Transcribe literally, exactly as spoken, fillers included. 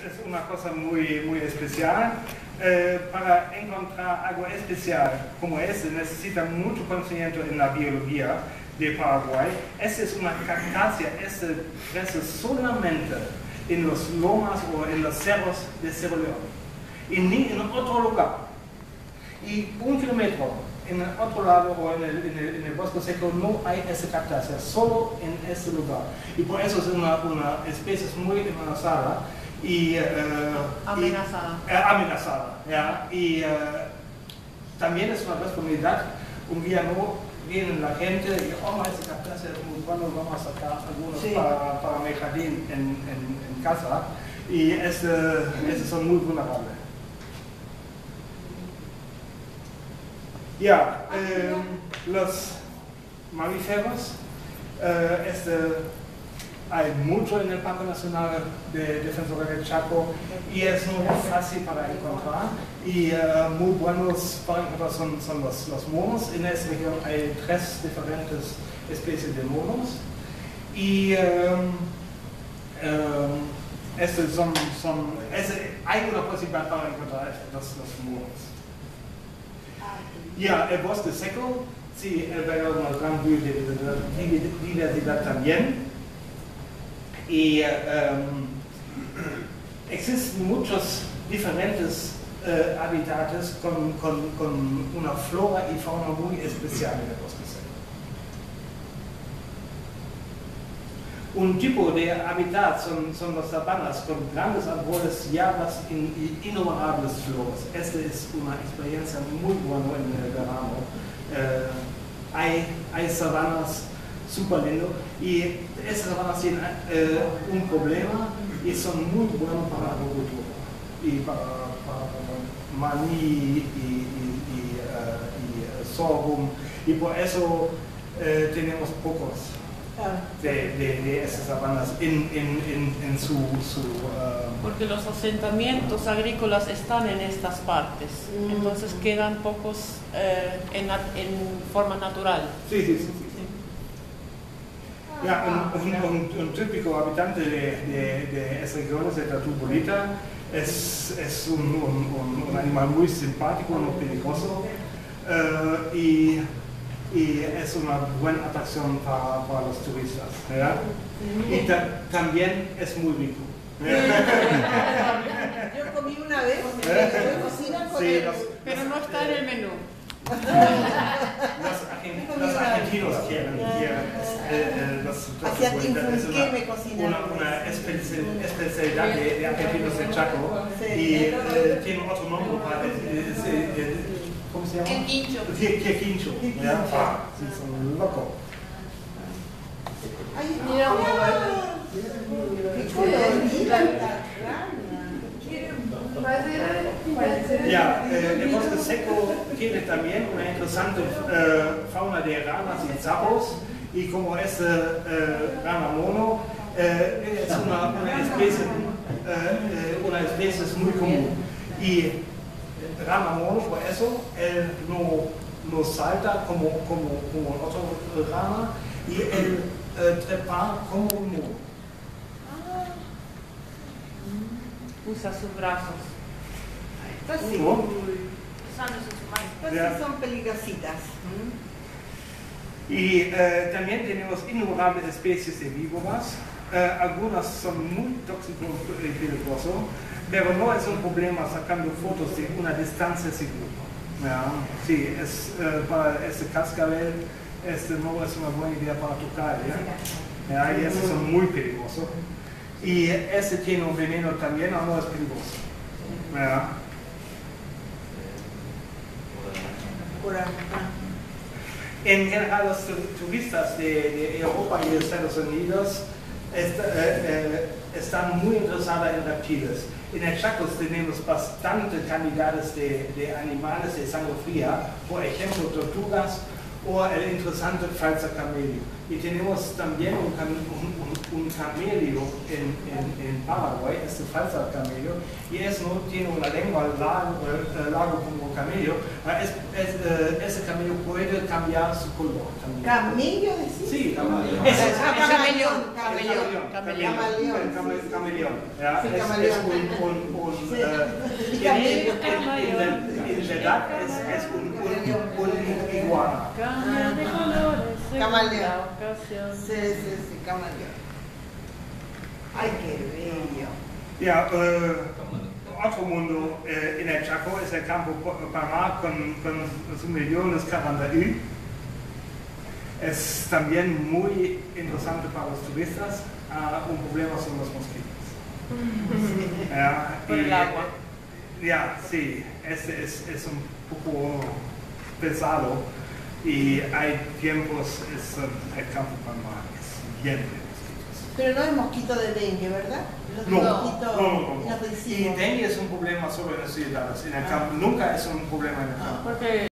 es una cosa muy, muy especial. Eh, para encontrar algo especial como este necesita mucho conocimiento en la biología de Paraguay. Esta es una cactácea, este crece solamente en los lomas o en los cerros de Cerro León y ni en otro lugar. Y un kilómetro en el otro lado o en el, en el, en el bosque seco no hay esa cactácea, solo en este lugar. Y por eso es una, una especie muy amenazada. Y, uh, amenazada. Y, uh, amenazada, ¿ya? Y uh, también es una responsabilidad. Un día no viene la gente y oh, esta cactácea es muy bueno, vamos a sacar algunos sí. para, para mi jardín en, en, en casa. Y estos este son muy vulnerables. Ya, eh, los mamíferos, eh, este, hay mucho en el Parque Nacional de Defensor del Chaco y es muy fácil para encontrar y uh, muy buenos para encontrar son, son los, los monos. En esta región hay tres diferentes especies de monos y um, um, estos son, son, este, hay una posibilidad para encontrar los, los monos. Ya, el bosque seco, sí, veo una gran biodiversidad también. Y um, existen muchos diferentes uh, hábitats con, con, con una flora y fauna muy especial en el bosque seco. Un tipo de hábitat son, son las sabanas con grandes árboles, hierbas y innumerables flores. Esta es una experiencia muy buena en el verano. Uh, hay, hay sabanas súper lindo y esas sabanas tienen eh, un problema y son muy buenos para la agricultura y para, para maní y, y, y, uh, y uh, sorghum y por eso eh, tenemos pocos de, de, de esas sabanas en, en, en, en su... su uh, porque los asentamientos agrícolas están en estas partes, mm. entonces quedan pocos eh, en, en forma natural. Sí, sí, sí. sí. Ja, un, un, un, un típico habitante de, de, de esas regiones de la Turbolita es, es un, un, un animal muy simpático, no peligroso uh, y, y es una buena atracción para, para los turistas. ¿Ya? Y ta, también es muy rico. Yo comí una vez, me cocinan con sí, él. los, pero no está en el menú. Los, argentinos, los argentinos quieren, quieren eh, eh, los, hacia Tinfunqué me cocinan. Una, una especialidad de, de argentinos de Chaco sí, y eh, tiene otro nombre para eh, eh, ¿cómo se llama? El quincho. Sí, el quincho. ¿Ya? Ah, sí, son locos. Ay, mira, qué colorida. Ja, eh, el bosque seco tiene también una interesante eh, fauna de ranas y sapos y como es eh, rana mono eh, es una, una, especie, eh, una especie muy común y rana mono por eso él no, no salta como, como, como otro rana y él eh, trepa como un mono. Usa sus brazos. Estas sí, ¿No? estas sí son peligrositas. Y eh, también tenemos innumerables especies de víboras. Eh, algunas son muy tóxicas y peligrosas, pero no es un problema sacando fotos de una distancia segura. ¿Ya? Sí, es, eh, para este cascabel este no es una buena idea para tocar. ¿Ya? ¿Ya? Y estos son muy peligrosos. Y este tiene un veneno también, no, no es peligroso. ¿Ya? En general, los turistas de, de Europa y de Estados Unidos est, eh, eh, están muy interesados en reptiles. En el Chaco tenemos bastantes cantidades de, de animales de sangre fría, por ejemplo, tortugas o el interesante falsa camello. Y tenemos también un, un, un un camello en, en, en Paraguay, este falso camello, y es, no tiene una lengua largo, eh, largo como un camello. Es, es, eh, ese camello puede cambiar su color. También. ¿Camello decís? Sí, camaleón. Es Es camaleón, camaleón. camaleón. Camaleón. Camaleón, Camaleón. sí, sí. Camaleón. Ya, Sí, es, camaleón. es un, un, un Sí. eh, Y en, camello. en, en, en verdad es, es un, un, un iguana. Cambia de colores según Camaleón. la ocasión. Sí, sí, sí, camaleón. Ay, qué bello. Ja, äh, otro mundo äh, in el Chaco es el campo Parma con, con sus millones cada año. Es también muy interesante para los turistas. Uh, un problema son los mosquitos. Ja, Por el agua. Ja, sí, es, es, es un poco pesado y hay tiempos, es, el campo Parma es lleno de mosquitos. Pero no es mosquito de dengue, ¿verdad? Los No, mosquitos no, no, no. inofensivos. Y dengue es un problema solo en las ciudades. En el campo, nunca es un problema en el campo. Porque